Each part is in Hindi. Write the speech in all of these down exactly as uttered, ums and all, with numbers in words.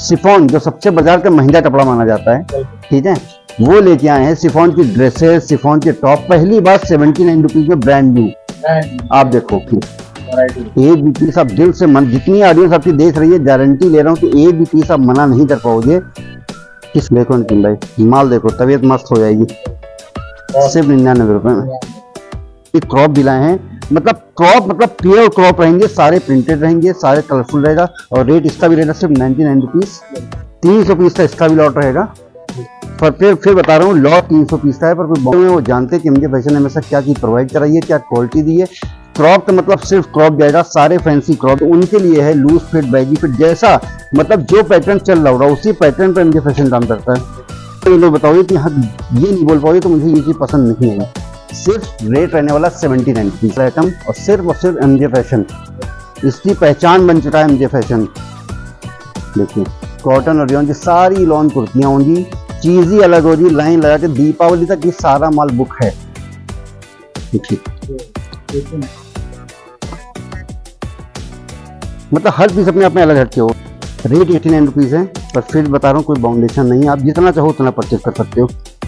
शिफॉन जो सबसे बाजार का महंगा कपड़ा माना जाता है, ठीक है, वो लेके आए हैं। शिफॉन की ड्रेसेस, शिफॉन के टॉप, पहली बार सेवेंटी नाइन रुपीज में ब्रांड न्यू। आप देखो फिर एक भी पीस आप दिल से मन, जितनी ऑडियंस आपकी देख रही है, गारंटी ले रहा हूँ कि एक भी पीस आप मना नहीं कर पाओगे। किस देखो नितिन भाई, माल देखो, तबीयत मस्त हो जाएगी। सिर्फ निन्यानवे रुपए में ये क्रॉप भी लाए हैं। मतलब क्रॉप मतलब प्योर क्रॉप रहेंगे, सारे प्रिंटेड रहेंगे, सारे कलरफुल रहेगा। और रेट इसका भी रहेगा सिर्फ नाइनटी नाइन रुपीज। तीन सौ पीस का इसका भी लॉट रहेगा। पर फिर फिर बता रहा हूँ, लॉट तीन सौ पीस का है। पर में वो जानते हैं कि एमजे फैशन ने हमेशा क्या चीज प्रोवाइड कराई है, क्या क्वालिटी दी है। क्रॉप का मतलब सिर्फ क्रॉप जाएगा, सारे फैंसी क्रॉप उनके लिए है। लूज फिट, बैगी फिट, जैसा मतलब जो पैटर्न चल रहा होगा उसी पैटर्न पर एमजे फैशन काम करता है। तो ये लोग बताओगे कि हाँ ये नहीं बोल पाओगे तो मुझे ये चीज पसंद नहीं है। सिर्फ रेट रहने वाला सेवेंटी नाइन रुपीज आइटम, और सिर्फ और सिर्फ एमजे फैशन, इसकी पहचान बन चुका है एमजे फैशन। देखिए कॉटन और रियॉन की सारी लॉन कुर्तियां होंगी, चीज ही अलग होगी। लाइन लगा के दीपावली तक ये सारा माल बुक है। देखिए मतलब हर पीस अपने आप में अलग हटके हो। रेट एटी नाइन रुपीज है, पर फिर बता रहा हूँ कोई बाउंडेशन नहीं है, आप जितना चाहो उतना परचेज कर सकते हो।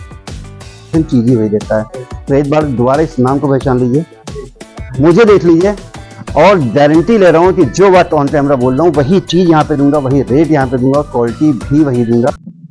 चीज ही वही देता है। तो एक बार दोबारा इस नाम को पहचान लीजिए, मुझे देख लीजिए, और गारंटी ले रहा हूँ कि जो बात ऑन कैमरा बोल रहा हूँ वही चीज यहाँ पे दूंगा, वही रेट यहाँ पे दूंगा, क्वालिटी भी वही दूंगा।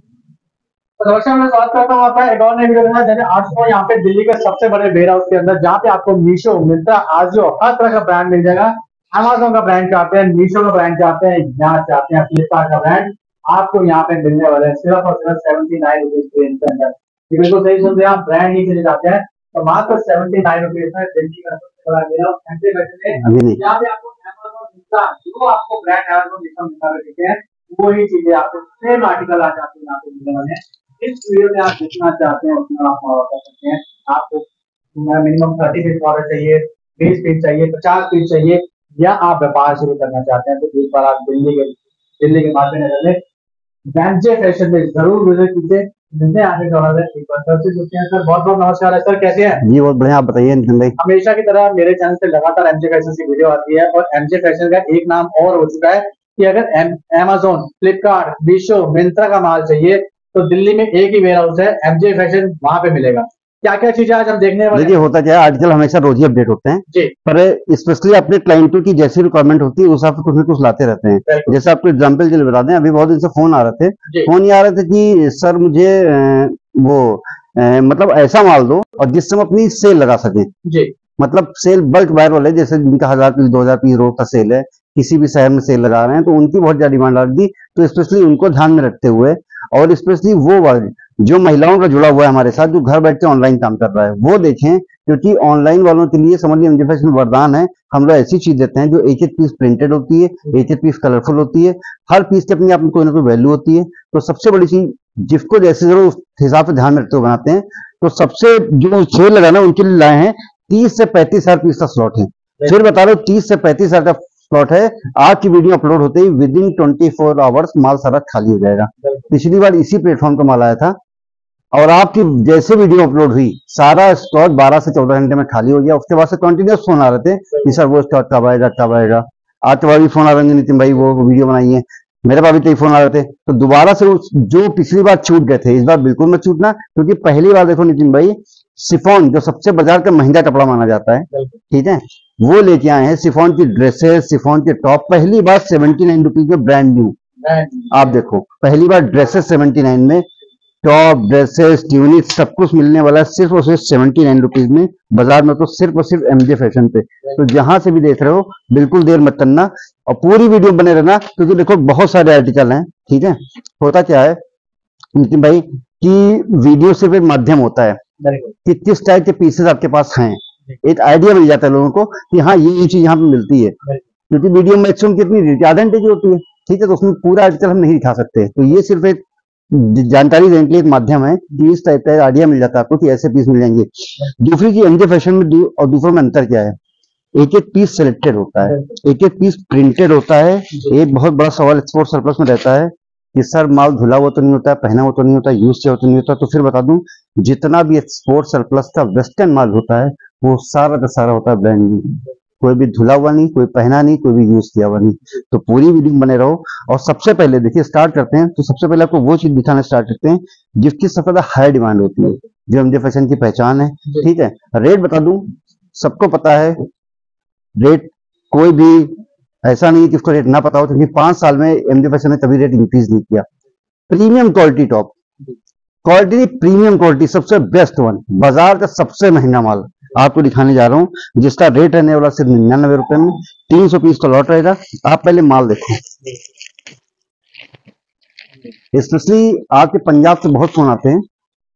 तो नमस्कार, मैं स्वागत करता हूँ आपका एक और नए वीडियो में। जैसे आज को यहाँ पे दिल्ली के सबसे बड़े वेयर हाउस के अंदर, जहाँ पे आपको मीशो, मिंत्रा, आजियो हर तरह का ब्रांड मिल जाएगा। अमेज़न का ब्रांड चाहते हैं, मीशो का ब्रांड चाहते हैं, यहाँ चाहते हैं फ्लिपकार्ट का ब्रांड, आपको यहाँ पे मिलने वाले हैं सिर्फ और सिर्फ सेवेंटी नाइन रुपीज के अंदर। बिल्कुल सही सुन रहे हैं आप, ब्रांड ही चले जाते हैं तो मात्र सेवेंटी नाइन रुपीज में दिल्ली का सबसे बड़ा वेयर हाउस। यहाँ पे आपको अमेज़न, मिंत्रा, जो आपको ब्रांड अमेज़न लिखा मिलता है, वो ही चीजें आपको सेम आर्टिकल आ जाते हैं यहाँ पे मिलने वाले हैं। इस वीडियो में आप जितना चाहते हैं उतना आप ऑर्डर कर सकते हैं। आपको मिनिमम थर्टी पीस ऑर्डर चाहिए, बीस पीस चाहिए, पचास पीस चाहिए, या आप व्यापार शुरू करना चाहते हैं तो एक बार आप दिल्ली के दिल्ली के माध्यम में एमजे फैशन में जरूर विजिट कीजिए। मिलते हैं आगे सर। बहुत बहुत नमस्कार है सर, कैसे हैं? जी बहुत बढ़िया, आप बताइए नितिन भाई। हमेशा की तरह मेरे चैनल से लगातार एमजे फैशन की वीडियो आती है, और एमजे फैशन का एक नाम और हो चुका है कि अगर अमेज़न, फ्लिपकार्ट, मीशो, मिंत्रा का माल चाहिए तो दिल्ली में एक ही वेयर हाउस है, एमजे फैशन, वहां पे मिलेगा। क्या क्या चीजें आज हम देखने वाले हैं? देखिए होता क्या है, आजकल हमेशा रोज ही अपडेट होते हैं जी, पर स्पेशली अपने क्लाइंटों की जैसी रिक्वायरमेंट होती है उस हिसाब से कुछ ना कुछ लाते रहते हैं। जैसे आपको एग्जांपल के लिए बता दें, अभी बहुत दिन से फोन आ रहे थे फोन ये आ रहे थे कि सर मुझे आ, वो आ, मतलब ऐसा माल दो और जिससे हम अपनी सेल लगा सकें। जी, मतलब सेल बल्क बायर वाले, जैसे जिनका हजार पीस दो हजार पीस रोज का सेल है, किसी भी शहर में सेल लगा रहे हैं, तो उनकी बहुत ज्यादा डिमांड आ रही थी। तो स्पेशली उनको ध्यान में रखते हुए, और स्पेशली वो वाले जो महिलाओं का जुड़ा हुआ है हमारे साथ, जो घर बैठ के ऑनलाइन काम कर रहा है, वो देखें। क्योंकि ऑनलाइन वालों के लिए समझ लीजिए एमजे फैशन वरदान है। हम लोग ऐसी चीज देते हैं जो एक एक पीस प्रिंटेड होती है, एक एक पीस कलरफुल होती है, हर पीस की अपनी आप में कोई ना कोई वैल्यू होती है। तो सबसे बड़ी चीज जिसको जैसे जरूर उस हिसाब से ध्यान में रखते हुए बनाते हैं। तो सबसे जो सेल लगाना उनके लिए लाए हैं, तीस से पैंतीस हजार पीस का स्लॉट है। फिर बता रहा हूँ, तीस से पैंतीस हजार का स्लॉट है। आज की वीडियो अपलोड होते ही within twenty four hours माल सारा खाली हो जाएगा। पिछली बार इसी प्लेटफॉर्म का माल आया था, और आपकी जैसे वीडियो अपलोड हुई सारा स्टॉक बारह से चौदह घंटे में खाली हो गया। उसके बाद से कंटिन्यूस फोन आ रहे थे कि सर वो स्टॉक कब आएगा कब आएगा। आज के बाद भी फोन आ रहे हैं, नितिन भाई वो वीडियो बनाइए। मेरे पास भी कई फोन आ रहे थे। तो दोबारा से जो पिछली बार छूट गए थे, इस बार बिल्कुल मत छूटना। क्योंकि पहली बार देखो नितिन भाई, शिफॉन जो सबसे बाजार का महंगा कपड़ा माना जाता है, ठीक है, वो लेके आए हैं। शिफॉन की ड्रेसेस, शिफॉन के टॉप, पहली बार सेवेंटी नाइन रुपीज में ब्रांड न्यू। आप देखो पहली बार ड्रेसेस सेवेंटी नाइन में, टॉप, ड्रेसेस, ट्यूनिक सब कुछ मिलने वाला है सिर्फ और सिर्फ सेवेंटी नाइन रुपीज में। बाजार में तो सिर्फ और सिर्फ एमजे फैशन पे। तो जहां से भी देख रहे हो बिल्कुल देर मत करना और पूरी वीडियो बने रहना, क्योंकि देखो बहुत सारे आर्टिकल हैं, ठीक है। होता क्या है नितिन भाई कि वीडियो सिर्फ एक माध्यम होता है कि किस टाइप के पीसेस आपके पास हैं। एक आइडिया मिल जाता है लोगों को कि हाँ ये ये चीज यहाँ पे मिलती है। क्योंकि वीडियो मैक्सिमम कितनी आधा घंटे की होती है, ठीक है, तो उसमें पूरा आर्टिकल हम नहीं दिखा सकते। तो ये सिर्फ एक जानकारी देने के लिए एक माध्यम है कि इस टाइप का आइडिया मिल जाता है आपको कि ऐसे पीस मिल जाएंगे। दूसरी चीज एमजे फैशन में दू, और दूसरों में अंतर क्या है, एक एक पीस सिलेक्टेड होता है, एक एक पीस प्रिंटेड होता है। एक बहुत बड़ा सवाल एक्सपोर्ट सरप्लस में रहता है कि सर माल धुला हुआ तो नहीं होता, पहना हुआ तो नहीं होता, यूज किया तो नहीं होता। तो फिर बता दूं, जितना भी एक्सपोर्ट सरप्लस का वेस्टर्न माल होता है वो सारा का सारा होता है ब्रांड न्यू। कोई भी धुला हुआ नहीं, कोई पहना नहीं, कोई भी यूज किया हुआ नहीं। तो पूरी वीडियो में बने रहो। और सबसे पहले देखिए स्टार्ट करते हैं, तो सबसे पहले आपको वो चीज दिखाना स्टार्ट करते हैं जिसकी सबसे ज्यादा हाई डिमांड होती है, जो एमजे फैशन की पहचान है। ठीक है, रेट बता दूं, सबको पता है रेट, कोई भी ऐसा नहीं है कि उसको रेट ना पता हो, क्योंकि पांच साल में एमजे फैशन ने कभी रेट इंक्रीज नहीं किया। Premium quality, top quality, premium quality, सबसे बेस्ट वन, बाजार का सबसे महंगा माल आपको दिखाने जा रहा हूं, जिसका रेट रहने वाला सिर्फ निन्यानवे रुपए में। तीन सौ पीस का लॉट रहेगा। आप पहले माल देखो, स्पेशली आपके पंजाब से बहुत फोन आते हैं।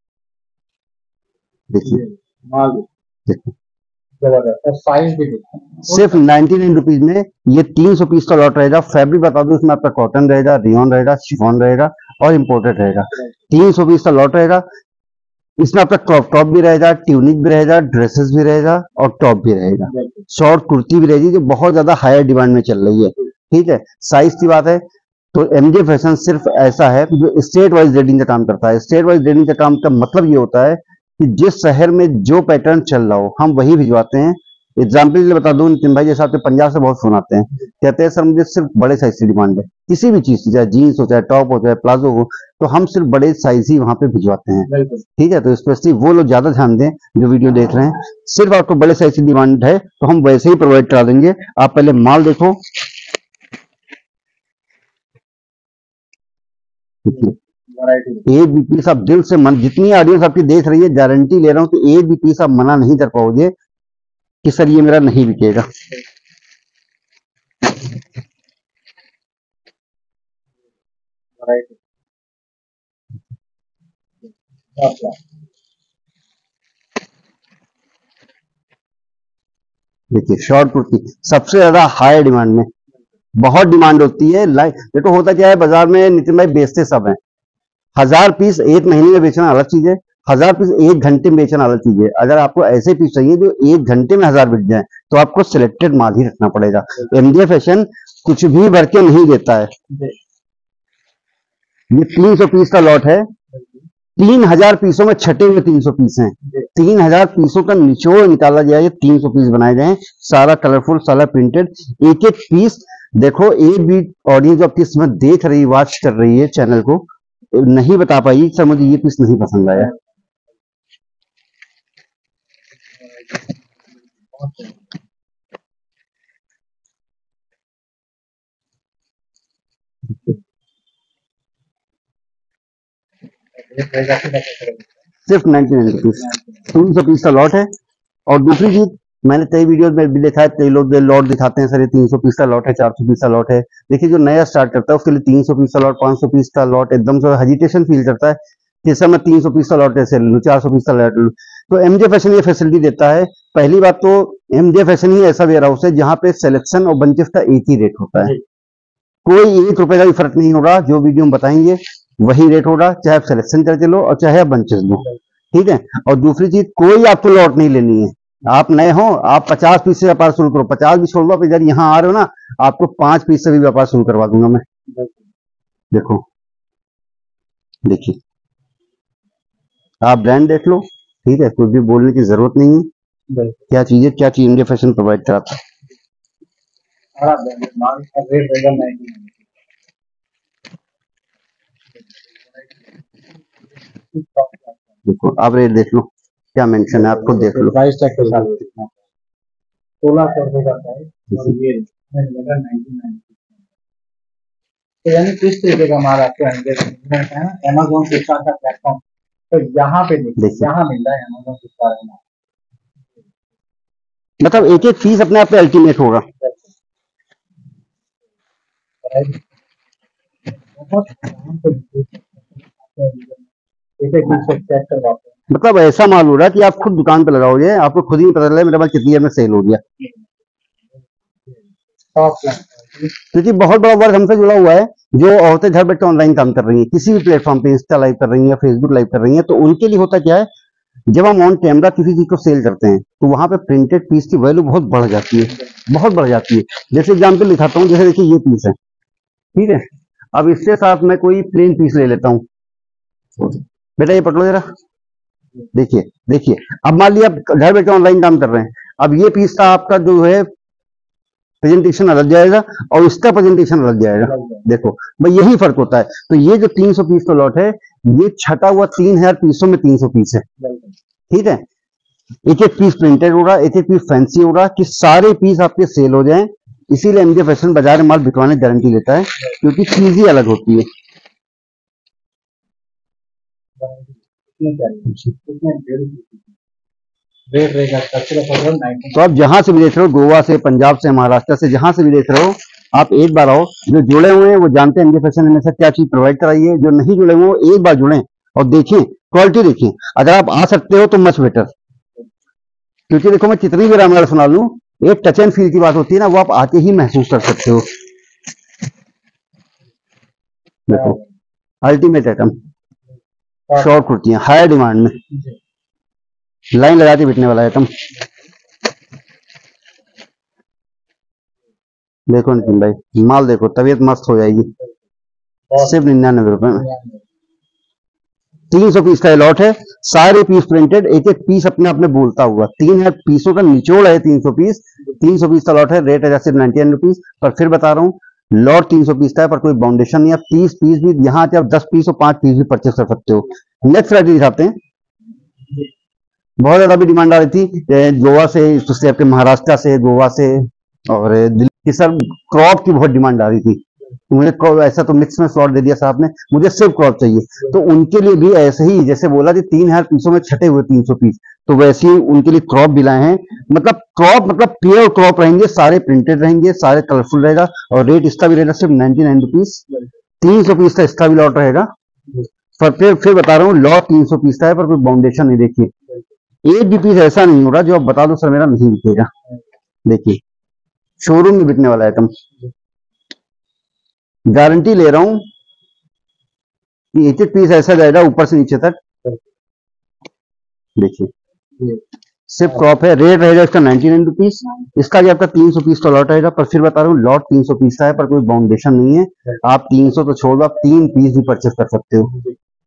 देखिए माल देखो, जबरदस्त, और साइज भी देखो, सिर्फ नाइनटी नाइन रुपीज में ये तीन सौ पीस का लॉट रहेगा। फैब्रिक बता दूं, इसमें आपका कॉटन रहेगा, रियोन रहेगा, शिफॉन रहेगा और इम्पोर्टेड रहेगा। तीन सौ पीस का लॉट रहेगा। इसमें आपका क्रॉप टॉप भी रहेगा, ट्यूनिक भी रहेगा, ड्रेसेस भी रहेगा और टॉप भी रहेगा, शॉर्ट कुर्ती भी रहेगी, जो बहुत ज्यादा हायर डिमांड में चल रही है। ठीक है, साइज की बात है तो एमजे फैशन सिर्फ ऐसा है जो स्टेट वाइज रेडिंग का काम करता है। स्टेट वाइज रेडिंग का काम का मतलब ये होता है कि जिस शहर में जो पैटर्न चल रहा हो हम वही भिजवाते हैं। एग्जाम्पल के लिए बता दूं, नितिन भाई जैसे आपके पंजाब से बहुत फोन आते हैं, कहते हैं सर मुझे सिर्फ बड़े साइज की डिमांड है, किसी भी चीज की, चाहे जीन्स हो, चाहे टॉप हो, चाहे प्लाजो हो, तो हम सिर्फ बड़े साइज ही वहां पे भिजवाते हैं। ठीक है, तो स्पेशली वो लोग ज्यादा ध्यान दें जो वीडियो देख रहे हैं। सिर्फ आपको बड़े साइज की डिमांड है तो हम वैसे ही प्रोवाइड करा देंगे। आप पहले माल देखो, एक भी पीस आप दिल से मन, जितनी ऑडियंस आपकी देख रही है, गारंटी ले रहा हूं कि एक भी पीस आप मना नहीं कर पाओगे कि सर ये मेरा नहीं बिकेगा। देखिए शॉर्ट कुर्ती सबसे ज्यादा हाई डिमांड में, बहुत डिमांड होती है। लाइक देखो होता क्या है, बाजार में नितिन भाई बेचते सब हैं। हजार पीस एक महीने में बेचना अलग चीज है, हजार पीस एक घंटे में बेचना अलग चीज है। अगर आपको ऐसे पीस चाहिए जो एक घंटे में हजार बिक जाए तो आपको सिलेक्टेड माल ही रखना पड़ेगा। एमजे फैशन कुछ भी भर के नहीं देता है। ये तीन सौ पीस का लॉट है, तीन हजार पीसों में छटे हुए तीन सौ पीस हैं। तीन हजार पीसों का निचोड़ निकाला गया, ये तीन सौ पीस बनाए गए हैं, सारा कलरफुल, सारा प्रिंटेड। एक एक पीस देखो, एक भी ऑडियंस जो आपकी इसमें देख रही, वॉच कर रही है चैनल को, नहीं बता पाई सर मुझे ये पीस नहीं पसंद आया। सिर्फ नाइनटी नाइन रुपीज, तीन सौ पीस का लॉट है। और दूसरी चीज, मैंने कई वीडियो में भी देखा है, कई लोग लॉट दिखाते हैं, सर ये तीन सौ पीस का लॉट है, चार सौ पीस का लॉट है। देखिए जो नया स्टार्ट करता है उसके लिए तीन सौ पीस का लॉट, पांच सौ पीस का लॉट एकदम से हेजिटेशन फील करता है कि सर मैं तीन सौ पीस का लॉट कैसे ले लूं, चार सौ पीस का लॉट ले लूं। तो एमजे फैशन ये फैसिलिटी देता है। पहली बात तो एमजे फैशन ही ऐसा वेयर हाउस है जहां पे सिलेक्शन और बंचेस का एक ही रेट होता है, कोई एक रुपए का भी फर्क नहीं होगा। जो वीडियो हम बताएंगे वही रेट होगा, चाहे आप सिलेक्शन करके लो और चाहे आप बंचेस लो। ठीक है, और दूसरी चीज, कोई आपको लॉट नहीं लेनी है। आप नए हो, आप पचास पीस से व्यापार शुरू करो, पचास भी छोड़ दो, आप इधर यहाँ आ रहे हो ना, आपको पांच पीस से भी व्यापार शुरू करवा दूंगा मैं। देखो देखिए, आप ब्रांड देख लो। ठीक है, कुछ भी बोलने की जरूरत नहीं है। क्या चीज है, क्या चीज एमजे फैशन प्रोवाइड कराता है। देखो आप रेट देख लो, क्या मेंशन है, आपको देख लो। प्राइस टैग के साथ सोलह सौ रुपए का प्राइस, और ये लगा नाइनटी नाइन। तो यानी किस तरीके का माल आपको है ना, अमेज़न फ्लिपकार्ट का प्लेटफॉर्म, तो यहाँ पे देखिए, यहाँ मिल रहा है अमेज़न फ्लिपकार्ट में। मतलब एक एक पीस अपने आप पे अल्टीमेट होगा। मतलब ऐसा माल हो रहा है कि आप खुद दुकान पे लगाओगे, आपको खुद ही पता चला मेरा माल कितनी देर में सेल हो गया। क्योंकि बहुत बड़ा वर्ग हमसे जुड़ा हुआ है, जो औरतें घर बैठे ऑनलाइन काम कर रही हैं, किसी भी प्लेटफॉर्म पे, इंस्टा लाइव कर रही हैं, फेसबुक लाइव कर रही हैं, तो उनके लिए होता क्या है, जब हम ऑन कैमरा किसी चीज को सेल करते हैं तो वहां पे प्रिंटेड पीस की वैल्यू बहुत बढ़ जाती है, बहुत बढ़ जाती है। जैसे एग्जाम्पल दिखाता हूँ, जैसे देखिए ये पीस है, ठीक है, अब इसके साथ मैं कोई प्लेन पीस ले लेता हूँ। बेटा ये पकड़ो जरा, देखिए देखिए, अब मान लिया आप घर बैठे ऑनलाइन काम कर रहे हैं, अब ये पीस का आपका जो है प्रेजेंटेशन अलग जाएगा और इसका प्रेजेंटेशन अलग जाएगा। देखो भाई यही फर्क होता है। तो ये जो तीन सौ पीस का लॉट है ये छटा हुआ तीन हजार पीसों में तीन सौ पीस है, ठीक है। एक एक पीस प्रिंटेड हो रहा, एक एक पीस फैंसी हो रहा, कि सारे पीस आपके सेल हो जाएं। इसीलिए एमजे फैशन बाजार में माल बिकवाने गारंटी लेता है, क्योंकि चीज ही अलग होती है। तो आप जहां से भी देख रहे हो, गोवा से, पंजाब से, महाराष्ट्र से, जहां से भी देख रहे हो, आप एक बार आओ। जो जुड़े हुए हैं वो जानते हैं एमजे फैशन हमेशा क्या चीज प्रोवाइड कराई है। जो नहीं जुड़े हुए वो एक बार जुड़े और देखें, क्वालिटी देखें। अगर आप आ सकते हो तो मच बेटर, क्योंकि देखो मैं कितनी भी रामायण सुना लूं, एक टच एंड फील की बात होती है ना, वो आप आके ही महसूस कर सकते हो। देखो अल्टीमेट आइटम, शॉर्ट कुर्तियां हाई डिमांड में, लाइन लगा के बिकने वाला आइटम। देखो नितिन भाई माल देखो, तबीयत मस्त हो जाएगी। सिर्फ निन्यानवे रुपए में तीन सौ पीस का लॉट है। सारे पीस प्रिंटेड, एक एक पीस अपने आप में बोलता हुआ। तीन है पीसों का निचोड़ है तीन सौ पीस। तीन सौ पीस का लॉट है, रेट है सिर्फ नाइनटी नाइन रुपीज। पर फिर बता रहा हूँ, लॉट तीन सौ पीस का है, पर कोई बाउंडेशन नहीं है। तीस पीस भी यहाँ आके आप दस पीस और पांच पीस भी परचेस कर सकते हो। नेक्स्ट वैरायटी दिखाते हैं। बहुत ज्यादा भी डिमांड आ रही थी गोवा से, स्पेशली आपके महाराष्ट्र से, गोवा से और दिल्ली। सर क्रॉप की बहुत डिमांड आ रही थी, मुझे ऐसा तो मिक्स में स्लॉट दे दिया साहब ने, मुझे सिर्फ क्रॉप चाहिए। तो उनके लिए भी ऐसे ही, जैसे बोला कि तीन हजार पीसों में छटे हुए तीन सौ पीस, तो वैसे ही उनके लिए क्रॉप भी लाए हैं। मतलब क्रॉप मतलब प्योर क्रॉप रहेंगे, सारे प्रिंटेड रहेंगे, सारे कलरफुल रहेगा। और रेट इसका भी रहेगा सिर्फ नाइनटी नाइन रुपीज। तीन सौ पीस का इसका भी लॉट रहेगा। पर फिर फिर बता रहा हूँ, लॉट तीन सौ पीस का है, पर कोई बाउंडेशन नहीं। देखिए एक भी पीस ऐसा नहीं हो रहा जो आप बता दो सर मेरा नहीं बिकेगा। देखिए शोरूम में बिकने वाला आइटम, गारंटी ले रहा हूं कि एक एक पीस ऐसा जाएगा ऊपर से नीचे तक। देखिए सिर्फ क्रॉप है, रेट रहेगा इसका नाइनटी नाइन रुपीज। इसका भी आपका तीन सौ पीस का लॉट रहेगा। पर फिर बता रहा हूँ, लॉट तीन सौ पीस का है, पर कोई बाउंडेशन नहीं है। आप तीन सौ तो छोड़ दो, आप तीन पीस भी परचेस कर सकते हो।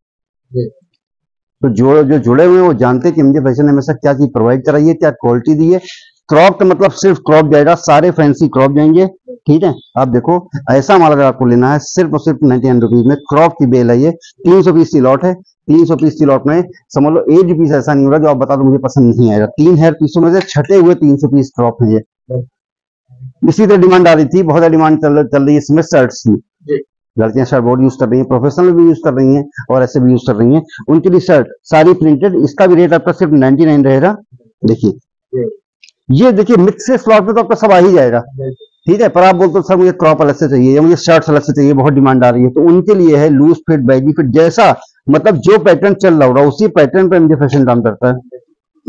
तो जो जो जुड़े हुए हैं वो जानते हैं कि एमजे फैशन ने हमेशा क्या चीज प्रोवाइड कराई है, क्या क्वालिटी दी है। क्रॉप का मतलब सिर्फ क्रॉप जाएगा, सारे फैंसी क्रॉप जाएंगे, ठीक है। आप देखो ऐसा माल अगर आपको लेना है, सिर्फ और सिर्फ नाइनटी नाइन रुपीज में क्रॉप की बेल है। ये तीन सौ पीस की लॉट है। तीन सौ पीस की लॉट में समझ लो एक भी पीस ऐसा नहीं होगा जो आप बता दो मुझे पसंद नहीं आएगा। तीन हजार पीसों में से छठे हुए तीन सौ पीस क्रॉप है ये। इसी तरह डिमांड आ रही थी, बहुत ज्यादा डिमांड चल, चल रही है इसमें शर्ट्स की। लड़कियां शर्ट बोर्ड यूज कर रही हैं, प्रोफेशनल भी यूज कर रही हैं और ऐसे भी यूज कर रही हैं। उनके लिए शर्ट सारी प्रिंटेड। इसका भी रेट आपका सिर्फ नाइनटी नाइन रहेगा। देखिए ये देखिए मिक्स से स्लॉट में तो आपका सब आ ही जाएगा, ठीक है। पर आप बोलते हो सर मुझे क्रॉप अलग से चाहिए या मुझे शर्ट्स अलग से चाहिए, बहुत डिमांड आ रही है, तो उनके लिए है लूज फिट, बैगी फिट, जैसा मतलब जो पैटर्न चल रहा होगा उसी पैटर्न पर एमजे फैशन काम करता है।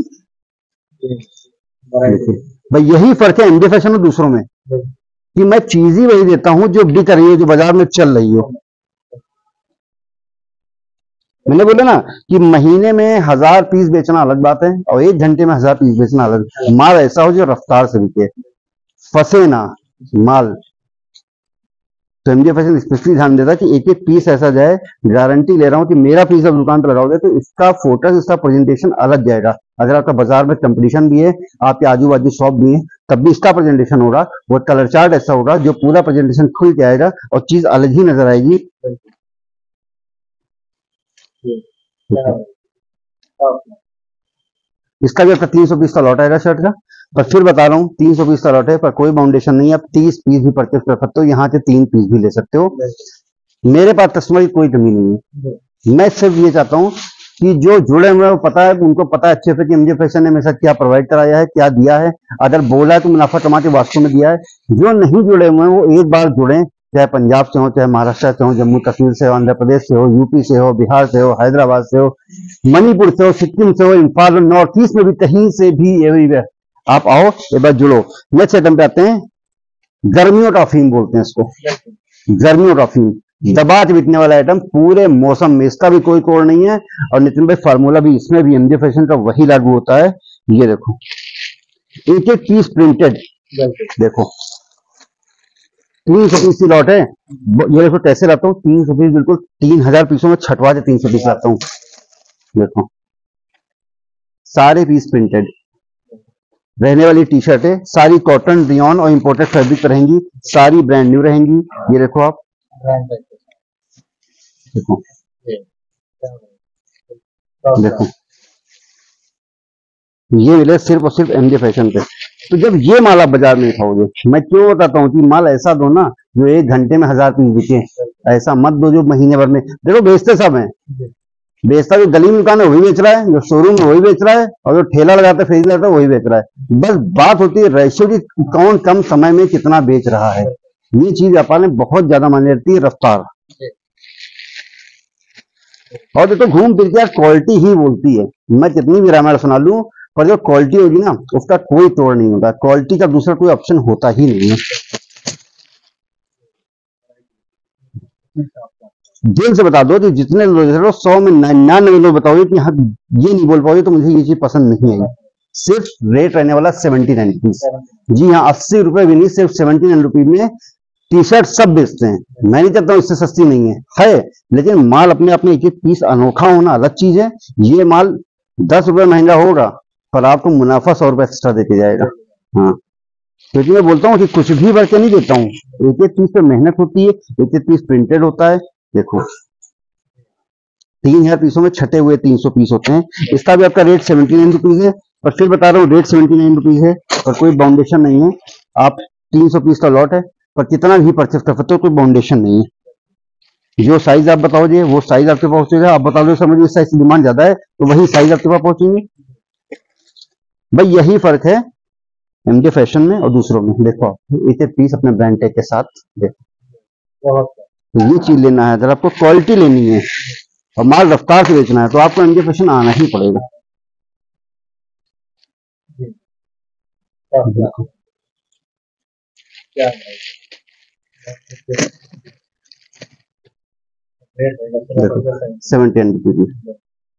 भाई यही फर्क है एमजे फैशन और दूसरों में, कि मैं चीज ही वही देता हूं जो बिक रही है, जो बाजार में चल रही है। मैंने बोला ना कि महीने में हजार पीस बेचना अलग बात है और एक घंटे में हजार पीस बेचना अलग। माल ऐसा हो जो रफ्तार से बिके, फंसे ना माल। तो एमजे फैशन स्पेशली ध्यान देता है कि एक एक पीस ऐसा जाए। गारंटी ले रहा हूं कि मेरा पीस अब दुकान पर लगाओगे तो इसका फोटो, इसका प्रेजेंटेशन अलग जाएगा। अगर आपका बाजार में कंपटीशन भी है, आपके आजू बाजू शॉप भी है, तब भी इसका प्रेजेंटेशन होगा। वो कलर चार्ट ऐसा होगा जो पूरा प्रेजेंटेशन खुल के आएगा और चीज अलग ही नजर आएगी। इसका भी आपका तीन सौ पीस का लॉट आएगा शर्ट का। पर फिर बता रहा हूँ तीन सौ पीस का लॉट है, पर कोई बाउंडेशन नहीं है। आप तीस पीस भी परचेस कर सकते हो, यहाँ से तीन पीस भी ले सकते हो। मेरे पास कस्टमर की कोई कमी नहीं है। मैं सिर्फ ये चाहता हूँ कि जो जुड़े हुए हैं वो पता है, उनको पता है अच्छे से कि एमजे फैशन ने हमेशा क्या प्रोवाइड कराया है, क्या दिया है। अगर बोला है तो मुनाफा कमा के वास्तव में दिया है। जो नहीं जुड़े हुए हैं वो एक बार जुड़े, चाहे पंजाब से हो, चाहे महाराष्ट्र से हो, जम्मू कश्मीर से हो, आंध्र प्रदेश से हो, यूपी से हो, बिहार से हो, हैदराबाद से हो, मणिपुर से हो, सिक्किम से हो, इम्फाल, नॉर्थ ईस्ट में भी, कहीं से भी एवरीवेयर आप आओ, एक बार जुड़ो। नेक्स्ट आइटम पे आते हैं, गर्मियों का अफीम बोलते हैं इसको। गर्मियों का अफीम दबा के बिकने वाला आइटम पूरे मौसम में, इसका भी कोई कोड नहीं है। और नितिन भाई फार्मूला भी इसमें भी एमजे फैशन का वही लागू होता है। ये देखो एक एक पीस प्रिंटेड, देखो तीन सौ पीस की लॉट है। ये देखो कैसे लाता हूँ, तीन सौ पीस बिल्कुल तीन हजार पीसों में छठवा से तीन सौ पीस लाता हूँ। देखो सारे पीस प्रिंटेड, रहने वाली टी शर्ट है, सारी कॉटन, रियॉन और इम्पोर्टेड फैब्रिक पर रहेंगी, सारी ब्रांड न्यू रहेंगी। ये देखो आप, ब्रांड देखो देखो देखो ये मिले सिर्फ और सिर्फ एमजे फैशन पे। तो जब ये माल आप बाजार में उठाओगे, मैं क्यों बताता हूँ कि माल ऐसा दो ना जो एक घंटे में हजार पीस बिके, ऐसा मत दो जो महीने भर में। देखो बेचते सब हैं, बेचता जो गली में दुकान है वही बेच रहा है, जो शोरूम है वही बेच रहा है, और जो ठेला लगाता है फेरी लगाता है वही बेच रहा है। बस बात होती है रेशियो की, कौन कम समय में कितना बेच रहा है। ये चीज व्यापार में बहुत ज्यादा मानी जाती है, रफ्तार। और देखो घूम फिर के क्वालिटी ही बोलती है, मैं कितनी भी रामायण सुना लूं, पर जो क्वालिटी होगी ना उसका कोई तोड़ नहीं होता। क्वालिटी का दूसरा कोई ऑप्शन होता ही नहीं है। दिल से बता दो कि जितने लोग सौ में निन्यानवे लोग बताओगे कि हाँ ये नहीं बोल पाओगे तो मुझे ये चीज पसंद नहीं आई। सिर्फ रेट रहने वाला सेवेंटी नाइन रुपीज। जी हाँ, अस्सी रुपए भी नहीं, सिर्फ सेवेंटी नाइन रुपीज में टी शर्ट सब बेचते हैं। मैं नहीं कहता हूँ इससे सस्ती नहीं है, है, लेकिन माल अपने अपने एक एक पीस अनोखा होना अलग चीज है। ये माल दस रुपए महंगा होगा पर आपको मुनाफा सौ रुपए एक्स्ट्रा देके जाएगा। हाँ, क्योंकि मैं बोलता हूँ कि कुछ भी भर के नहीं देता हूँ, एक एक पीस पे मेहनत होती है, एक एक पीस प्रिंटेड होता है। देखो तीन हजार पीसों में छटे हुए तीन सौ पीस होते हैं। इसका भी आपका रेट सेवेंटी नाइन रुपीज है, पर फिर बता रहा हूँ रेट सेवेंटी नाइन रुपीज है, पर कोई बाउंडेशन नहीं है। आप तीन सौ पीस का लॉट है, पर कितना भी परचेस कर सकते हो, कोई बाउंडेशन नहीं है। जो साइज आप बताओगे वो साइज आपके पास पहुंचेगा। आप बता दो सर मुझे इस साइज की डिमांड ज्यादा है, तो वही साइज आपके पास पहुंचेंगे। भाई यही फर्क है एमजे फैशन में और दूसरों में। देखो एक एक पीस अपने ब्रांड टैग के साथ, देखो तो ये चीज लेना है, अगर आपको क्वालिटी लेनी है और माल रफ्तार से बेचना है तो आपको एमजे फैशन आना ही पड़ेगा। Seventy rupees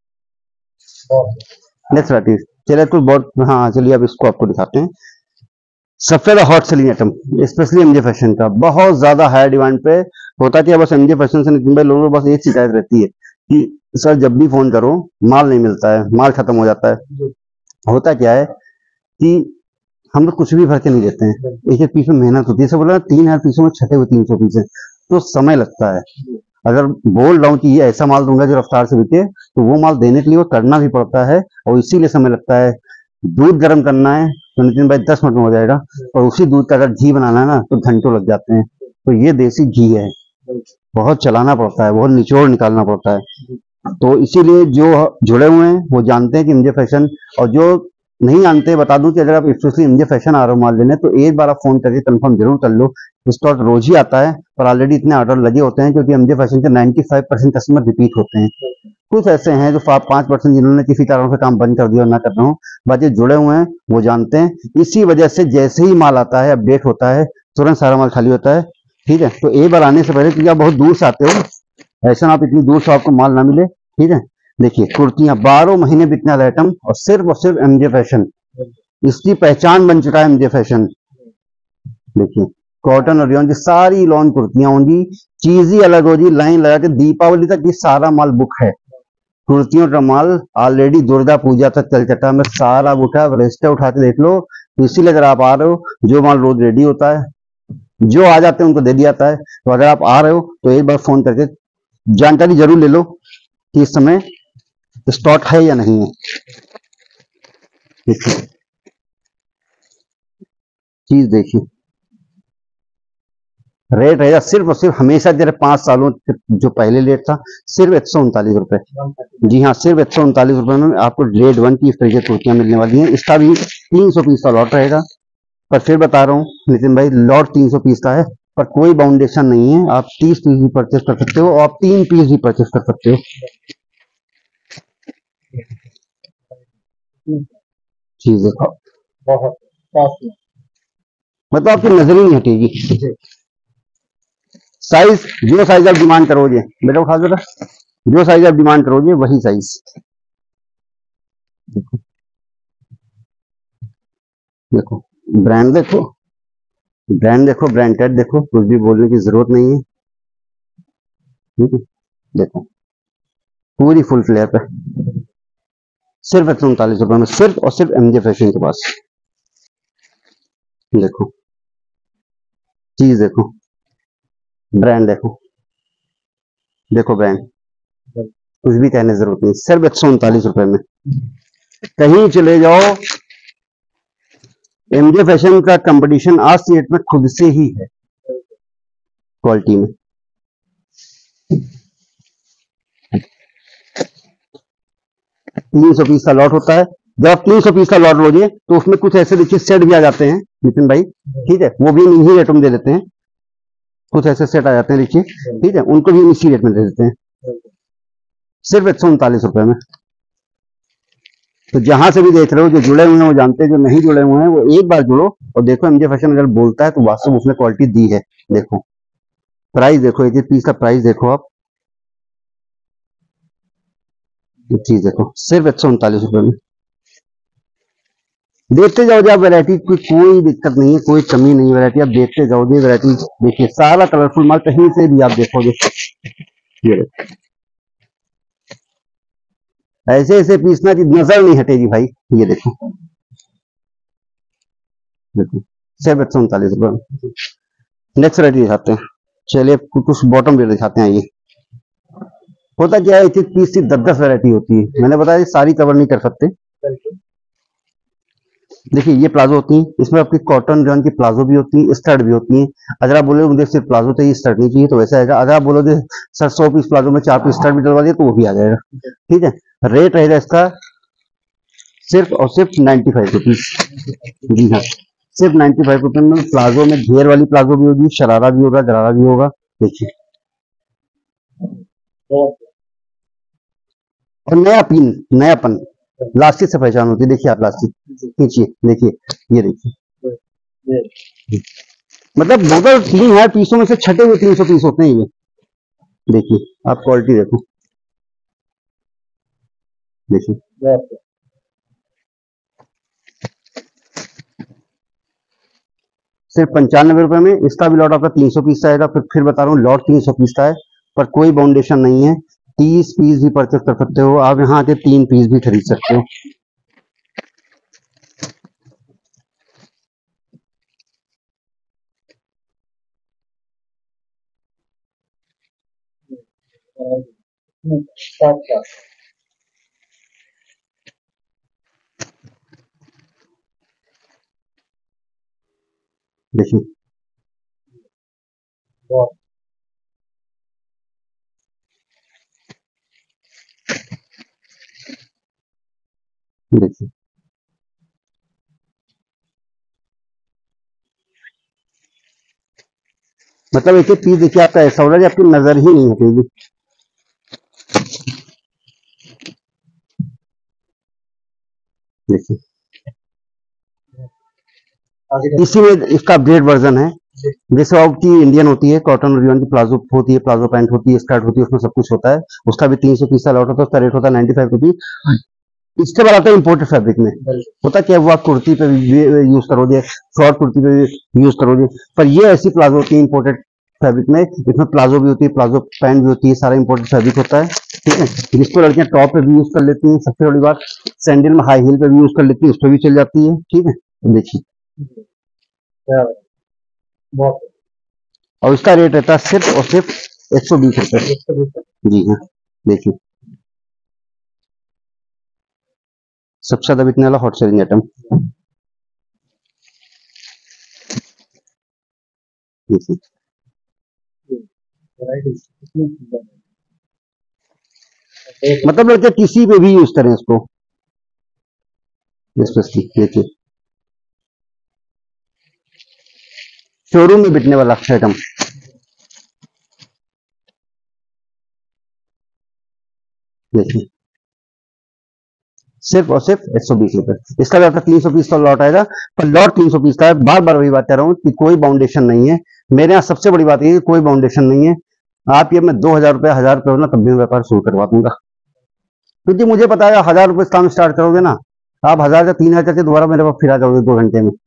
next right. चलिए तो बहुत, हाँ चलिए अब इसको आपको दिखाते हैं। सबसे ज्यादा hot selling item specially MJ fashion का, बहुत ज्यादा हाई डिमांड पे होता है। बस एमजे फैशन से नितिन भाई लोगों को बस एक शिकायत रहती है कि सर जब भी फोन करो माल नहीं मिलता है, माल खत्म हो जाता है। होता क्या है कि हम लोग कुछ भी भर के नहीं देते हैं, एक एक पीस में मेहनत होती है। सब बोला तीन हजार पीसों में छठे हुए तीन सौ पीस है तो समय लगता है। अगर बोल रहा हूँ कि ये ऐसा माल दूंगा जो रफ्तार से बिके, तो वो माल देने के लिए वो करना भी पड़ता है और इसीलिए समय लगता है। दूध गर्म करना है तो नितिन भाई दस मिनट में हो जाएगा, और उसी दूध का अगर घी बनाना है ना तो घंटों लग जाते हैं। तो ये देसी घी है, बहुत चलाना पड़ता है, बहुत निचोड़ निकालना पड़ता है। तो इसीलिए जो जुड़े हुए हैं वो जानते हैं कि एमजे फैशन, और जो नहीं जानते बता दूं कि अगर आप स्पेशली एमजे फैशन आ रहे हो माल लेने तो एक बार आप फोन करके कंफर्म जरूर कर लो। स्टॉक रोज ही आता है पर ऑलरेडी इतने ऑर्डर लगे होते हैं, क्योंकि एमजे फैशन के पचानवे परसेंट कस्टमर रिपीट होते हैं। कुछ ऐसे हैं जो पांच परसेंट जिन्होंने किसी कारण से काम बंद कर दिया और ना कर रहा हूँ, बाकी जुड़े हुए हैं वो जानते हैं। इसी वजह से जैसे ही माल आता है अपडेट होता है तुरंत सारा माल खाली होता है। ठीक है, तो एक बार आने से पहले, क्योंकि आप बहुत दूर से आते हो, ऐसा ना आप इतनी दूर से आपको माल ना मिले। ठीक है, देखिए कुर्तियां बारह महीने बिकने वाला आइटम और सिर्फ और सिर्फ एमजे फैशन, इसकी पहचान बन चुका है एमजे फैशन। देखिए कॉटन और रियॉन की सारी लॉन कुर्तियां होंगी, चीज ही अलग होगी। लाइन लगा के दीपावली तक ये सारा माल बुक है। कुर्तियों का माल ऑलरेडी दुर्गा पूजा तक चल चुका है, सारा बुक है। रजिस्टर उठा के देख लो। तो इसीलिए अगर आप आ रहे हो, जो माल रोज रेडी होता है, जो आ जाते हैं उनको दे दिया जाता है। तो अगर आप आ रहे हो तो एक बार फोन करके जानकारी जरूर ले लो कि इस समय स्टॉक है या नहीं है। देखिए चीज देखिए, रेट रहेगा सिर्फ और सिर्फ हमेशा जरा पांच सालों जो पहले रेट था सिर्फ एक सौ उनतालीस रुपए। जी हाँ, सिर्फ एक सौ उनतालीस रुपए में आपको ग्रेड वन की इस तरीके कुर्तियां मिलने वाली हैं। इसका भी तीन सौ पीस का लॉट रहेगा। पर फिर बता रहा हूँ नितिन भाई, लॉट तीन सौ पीस का है पर कोई बाउंडेशन नहीं है। आप तीस पीस भी परचेस कर सकते हो और आप तीन पीस भी परचेस कर सकते हो। चीज देखो मतलब आपकी नजर ही नहीं हटेगी। साइज जो साइज आप डिमांड करोगे, बेटा उठा बेटा, जो साइज आप डिमांड करोगे वही साइज। देखो देखो ब्रांड देखो, ब्रांड देखो, ब्रांडेड देखो, कुछ भी बोलने की जरूरत नहीं है। ठीक है, देखो पूरी फुल फ्लेयर पे सिर्फ एक सौ उनतालीस रुपए में, सिर्फ और सिर्फ एमजे फैशन के पास। देखो चीज, देखो ब्रांड, देखो देखो ब्रांड, कुछ भी कहने की जरूरत नहीं, सिर्फ एक सौ उनतालीस रुपए में। कहीं चले जाओ, एमजे फैशन का कंपटीशन आज की डेट में खुद से ही है क्वालिटी में। तीन सौ पीस का लॉट होता है। जब आप तीन सौ पीस का लॉट लोगे तो उसमें कुछ ऐसे देखिए सेट भी आ जाते हैं नितिन भाई, ठीक है, वो भी इन्हीं रेटों में दे देते हैं। कुछ ऐसे सेट आ जाते हैं देखिए, ठीक है, उनको भी इसी रेट में दे देते हैं, सिर्फ एक सौ उनतालीस रुपए में। तो जहां से भी देख रहे हो, जो जुड़े हुए हैं वो जानते हैं, जो नहीं जुड़े हुए हैं वो एक बार जुड़ो और देखो एमजे फैशन अगर बोलता है तो वास्तव में उसने क्वालिटी दी है। देखो प्राइस, देखो एक एक पीस का प्राइस देखो आप, ये चीज देखो सिर्फ एक सौ उनतालीस रुपए में। देखते जाओगे आप वैरायटी, कोई कोई दिक्कत नहीं है, कोई कमी नहीं है, वैरायटी आप देखते जाओगे, वैरायटी देखिए सारा कलरफुल माल कहीं से भी आप देखोगे। ये देखो ऐसे ऐसे पीस ना कि नजर नहीं हटेगी भाई। ये देखो देखो सिर्फ एक सौ उनतालीस रुपए। नेक्स्ट वैरायटी दिखाते हैं, चलिए कुछ बॉटम वेयर दिखाते हैं। ये होता क्या है, एक एक पीस की दस दस वैरायटी होती है, मैंने बताया सारी कवर नहीं कर सकते। देखिए ये प्लाजो होती है, इसमें आपकी कॉटन जॉन की प्लाजो भी होती है, स्टर्ट भी होती है। अगर आप बोलोगे मुझे सिर्फ प्लाजो चाहिए, स्टर्ट नहीं चाहिए, तो वैसा आएगा। अगर आप बोलोगे सर सौ पीस प्लाजो में चार पीस स्टर्ट भी डलवा दिए तो वो भी आ जाएगा, ठीक है। रेट रहेगा इसका सिर्फ और सिर्फ नाइन्टी फाइव रुपीज। जी हाँ, सिर्फ नाइन्टी फाइव रुपीज में प्लाजो में घेर वाली प्लाजो भी होगी, शरारा भी होगा, गरारा भी होगा। देखिए और नया पिन, नयापन, प्लास्टिक से पहचान होती है। देखिए आप प्लास्टिक खींचिए, देखिए ये देखिए, मतलब बोतल तीन है पीसों में से छठे हुए तीन सौ पीस होते हैं ये। देखिए आप क्वालिटी देखो, देखिए सिर्फ पंचानवे रुपए में इसका भी लॉट आपका तीन सौ पीस का आएगा। फिर फिर बता रहा हूँ लॉट तीन सौ पीस का है, पर कोई बाउंडेशन नहीं है। तीस पीस भी परचेस कर सकते हो आप, यहाँ आके तीन पीस भी खरीद सकते हो। देखिए देखिए मतलब एक एक पीस देखिए आपका ऐसा हो रहा है आपकी नजर ही नहीं हटेगी। देखिए इसी में इसका अपडेट वर्जन है, जैसे आपकी इंडियन होती है, कॉटन और रियन की प्लाजो होती है, प्लाजो पैंट होती है, स्कर्ट होती है, उसमें सब कुछ होता है। उसका भी तीन सौ पीस का लॉट होता है, उसका रेट होता है नाइन्टी फाइव रुपीज। इसके बाद आता है इम्पोर्टेड फैब्रिक में, होता क्या है वो आप कुर्ती पे भी यूज करोगे, शॉर्ट कुर्ती पे भी यूज करोगे, पर ये ऐसी प्लाजो होती है इम्पोर्टेड फैब्रिक में, इसमें प्लाजो भी होती है, प्लाजो पैंट भी होती है, सारा इम्पोर्टेड फैब्रिक होता है, ठीक है। जिसको लड़कियां टॉप पे भी यूज कर लेती हैं, सबसे बड़ी बात सैंडल में हाई हील पे भी यूज कर लेती है, उस पर भी चल जाती है, ठीक है। देखिए और इसका रेट रहता है सिर्फ और सिर्फ एक सौ बीस रुपए। जी हाँ देखिए सबसे ज्यादा बिकने वाला हॉट सेलिंग आइटम। मतलब लड़के किसी पे भी यूज करें इसको, देखिए शोरूम में बिकने वाला आइटम। देखिए सिर्फ और सिर्फ एक सौ बीस रुपए। इसका भी आपका तीन सौ पीस का लॉट आएगा, पर लॉट तीन सौ पीस का है। बार बार वही बात कह रहा हूँ कि कोई बाउंडेशन नहीं है मेरे यहाँ। सबसे बड़ी बात ये है कोई बाउंडेशन नहीं है। आप ये मैं दो हजार रुपए हजार रुपए होना तब भी व्यापार शुरू करवा दूंगा, क्योंकि मुझे पता है हजार रुपए काम स्टार्ट करोगे ना, आप हजार या तीन हजार करके दोबारा मेरे पास फिर आ जाओगे दो घंटे में।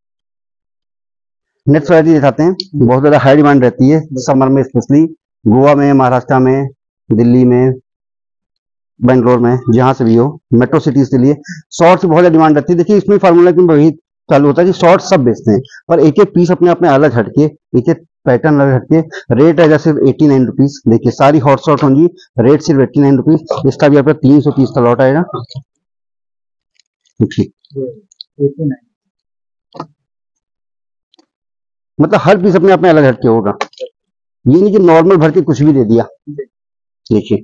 नेक्स्ट वैरायटी दिखाते हैं, बहुत ज्यादा हाई डिमांड रहती है समर में, स्पेशली गोवा में, महाराष्ट्र में, दिल्ली में, बेंगलोर में, जहां से भी हो, मेट्रो सिटीज के लिए शॉर्ट से बहुत ज्यादा डिमांड रहती है। देखिए इसमें फार्मूला की वही चालू होता है कि शॉर्ट सब बेचते हैं, पर एक एक पीस अपने अपने अलग हटके, एक एक पैटर्न अलग हटके रेट है सिर्फ एटी नाइन रुपीज। देखिए सारी हॉट शॉट होंगी, रेट सिर्फ एटी नाइन रुपीज। इसका भी आपका तीन सौ पीस का लॉट आएगा। मतलब हर पीस अपने अपने अलग हटके होगा, ये नहीं कि नॉर्मल भर के कुछ भी दे दिया। देखिए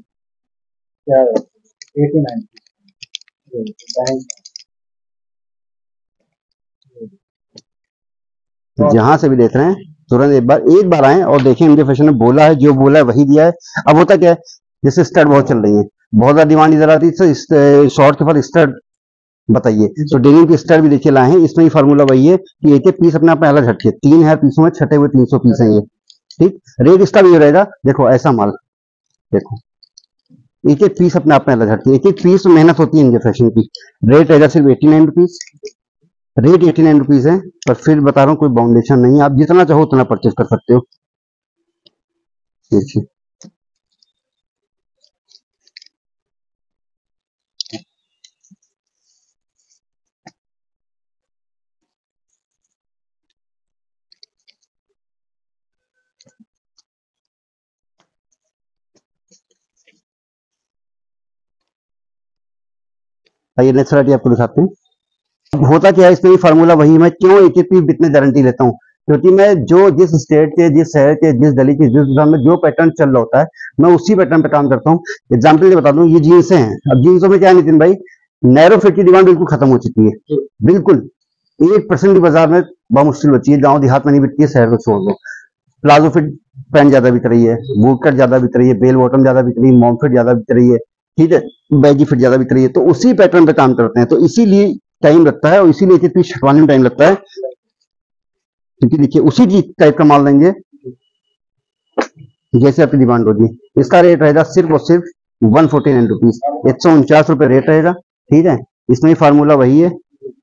जहां से भी देख रहे हैं तुरंत एक बार एक बार आए और देखें एमजे फैशन ने बोला है, जो बोला है वही दिया है। अब होता क्या है, जैसे स्टड बहुत चल रही है, बहुत ज्यादा डिमांड इधर आती है, शॉर्ट के बाद स्टड बताइए, तो डेनिम की स्टड भी देखिए लाए हैं। इसमें ही फार्मूला वही है कि एक एक पीस अपने आप में अलग हटके, तीन हजार पीसों में छठे हुए तीन सौ पीस है ये। ठीक, रेट इसका भी रहेगा। देखो ऐसा माल, देखो एक एक पीस अपने आप में अलग हटके, एक एक पीस मेहनत होती है एमजे फैशन की। रेट रहेगा सिर्फ eighty nine rupees, rate eighty nine rupees है। पर फिर बता रहा हूँ कोई बाउंडेशन नहीं है, आप जितना चाहो उतना परचेज कर सकते हो। देखिए आइए नेक्स्ट वैरायटी आपको दिखाते हैं। अब होता क्या है, इसमें भी फार्मूला वही, मैं क्यों एक एक पीस बिकने गारंटी लेता हूँ, क्योंकि मैं जो जिस स्टेट के, जिस शहर के, जिस गली के, जिस दिशा में जो पैटर्न चल रहा होता है, मैं उसी पैटर्न पे काम करता हूँ। एग्जाम्पल ये बता दूं, ये जीन्सें हैं। अब जीन्सों में क्या है नितिन भाई, नैरो फिट की डिमांड बिल्कुल खत्म हो चुकी है, बिल्कुल एक परसेंट की बाजार में बहुत मुश्किल बची है। गाँव देहात में नहीं बिकती है, शहर को छोड़ दो। प्लाजो फिट पैंट ज्यादा बिक रही है, बूट कट ज्यादा बिक रही है, बेल बॉटम ज्यादा बिक रही है, मॉम फिट ज्यादा बिक रही है, ठीक है, बैगी फिट ज्यादा बिक रही है। तो उसी पैटर्न पे काम करते हैं, तो इसीलिए टाइम लगता है और इसीलिए एक पीस छटवाने में टाइम लगता है, क्योंकि देखिए उसी टाइप का माल देंगे जैसे आपकी डिमांड होगी। इसका रेट रहेगा सिर्फ और सिर्फ वन फोर्टी नाइन रुपीज, एक सौ उनचास रुपए रेट रहेगा। ठीक है, इसमें ही फार्मूला वही है,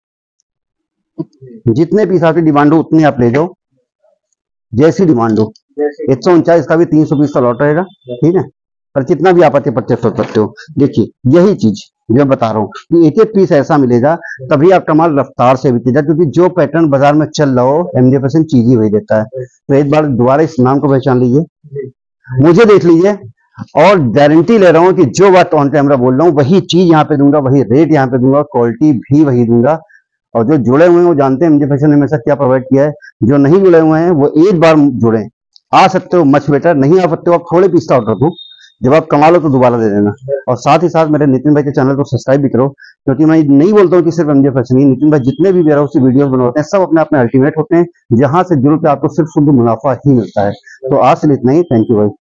जितने पीस आपकी डिमांड हो उतने आप ले जाओ, जैसी डिमांड हो। एक सौ उनचास का भी तीन सौ पीस का लॉट रहेगा। ठीक है, पर कितना भी आप आते परचेस कर सकते हो। देखिए यही चीज जो मैं बता रहा हूँ कि एक एक पीस ऐसा मिलेगा तभी आपका माल रफ्तार से बिकेगा, क्योंकि जो पैटर्न बाजार में चल रहा हो एमजे फैशन चीज ही वही देता है। तो एक बार दोबारा इस नाम को पहचान लीजिए, मुझे देख लीजिए, और गारंटी ले रहा हूँ कि जो बात ऑन कैमरा बोल रहा हूँ वही चीज यहाँ पे दूंगा, वही रेट यहाँ पे दूंगा, क्वालिटी भी वही दूंगा। और जो जुड़े हुए हैं वो जानते हैं एमजे फैशन ने हमेशा क्या प्रोवाइड किया है। जो नहीं जुड़े हुए हैं वो एक बार जुड़े, आ सकते हो मच बेटर, नहीं आ सकते हो आप थोड़े पीस का ऑर्डर दो, जब आप कमा लो तो दोबारा दे देना। और साथ ही साथ मेरे नितिन भाई के चैनल को सब्सक्राइब भी करो, क्योंकि मैं नहीं बोलता हूँ कि सिर्फ एमजे फैशन ही, नितिन भाई जितने भी वेयरहाउस की वीडियोस बनवाते हैं सब अपने अपने अल्टीमेट होते हैं, जहां से जुड़ पे आपको सिर्फ शुद्ध मुनाफा ही मिलता है। तो आज से इतना ही, थैंक यू भाई।